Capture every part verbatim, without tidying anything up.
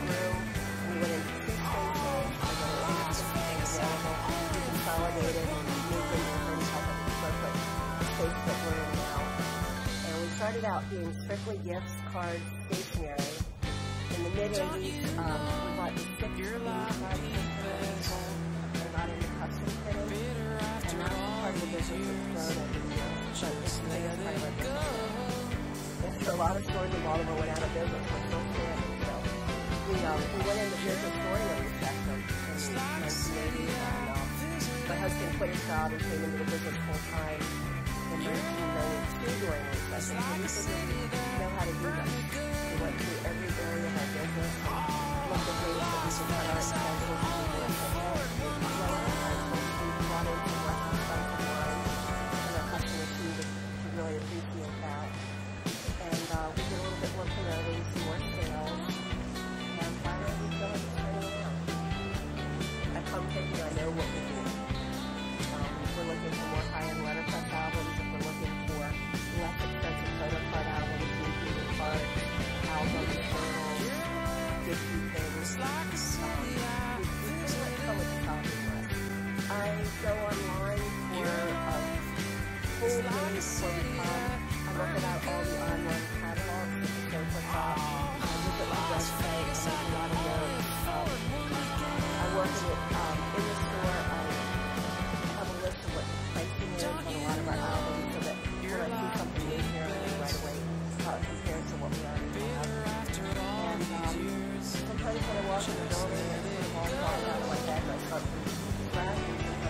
through. We went into two spaces, and then it was available. We consolidated and moved into the thirty-five hundred square foot space that we're in now. And we started out being strictly gifts, cards, stationery. In the mid-eighties, um, we bought the six eighty-five systems and got into custom fitting. And now part of the business has grown every year. So it's the biggest part of our business. And so a lot of stores in Baltimore went out of business. We're still standing. So we, um, we went into business during the recession in nineteen eighty. And um, my husband quit his job and came into the business full-time in nineteen ninety-two during the recession. So we figured we know how to do this. We went through every area of our business and looked at ways that we could cut our expenses and do more efficient. We brought in some less expensive lines, and our customers seemed to really appreciate that. And uh, we did a little bit more promoting, some more sales, and finally we feel like it's turning around. At Come Thinking, I know what we do. Um, we're looking for more high-end letterpress albums, and we're looking for less expensive photo card albums, new greeting cards, albums, journals, gift things. Um, we we pretty much come with the shopping list. I go online for um, full days before we come. I look at all the online catalogs at the Sofa Shop. I look at my website. I make a lot of notes. Um, I work in it um, in the store. I have a list of what the pricing is on a lot of our albums so that when I see something new here, I know right away how it compares to what we already have. And um, sometimes when I walk in the building, it sort of all falls out of my head and I start from scratch.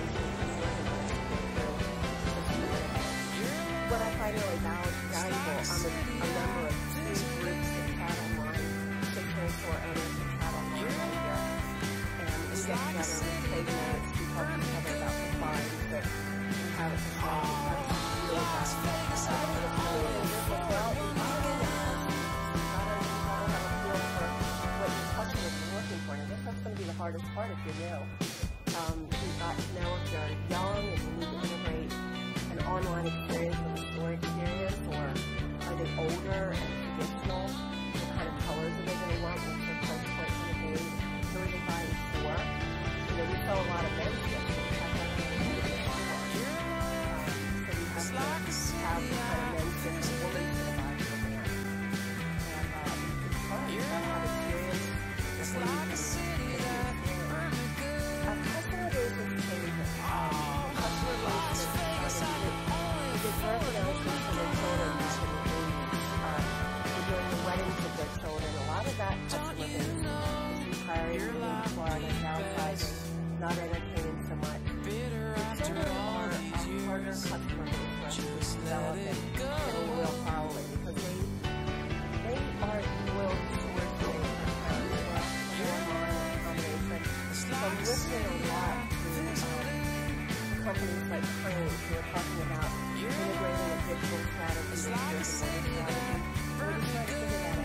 What I find really valuable, I'm a, a member of two groups that chat online, stationery store owners that chat online right here. And we get together, we trade notes, we talk to each other about the finds that we have at the shop. We really valuable. Well, we already know. We have a feel for what your customers are looking for. And I guess that's going to be the hardest part if you're new. Um, we've got to know if you're young and you need to integrate an online experience with a store experience, or are they older and traditional? What kind of colors are they going to want? What's their price point in the game? Who are they buying for? You know, we sell a lot of men's gifts, so we have that in the store. Um, so we have to have the kind of men's gifts that women can buy for a man. And um, it's fun. You've got to have experience before you can get the experience. Our customer base is changing. Um, customer base is the birth announcements for their children back in the eighties. Uh, we're doing the weddings of their children. A lot of that customer base is retiring, living in Florida, downsizing, not entertaining so much. The children are a harder customer base for us to develop and get a loyal following because they they are loyal towards their parents. They're online and combination. So I'm listening a lot to um, companies like Crane who are talking about integrating a digital strategy with a strategy. We're just trying to figure that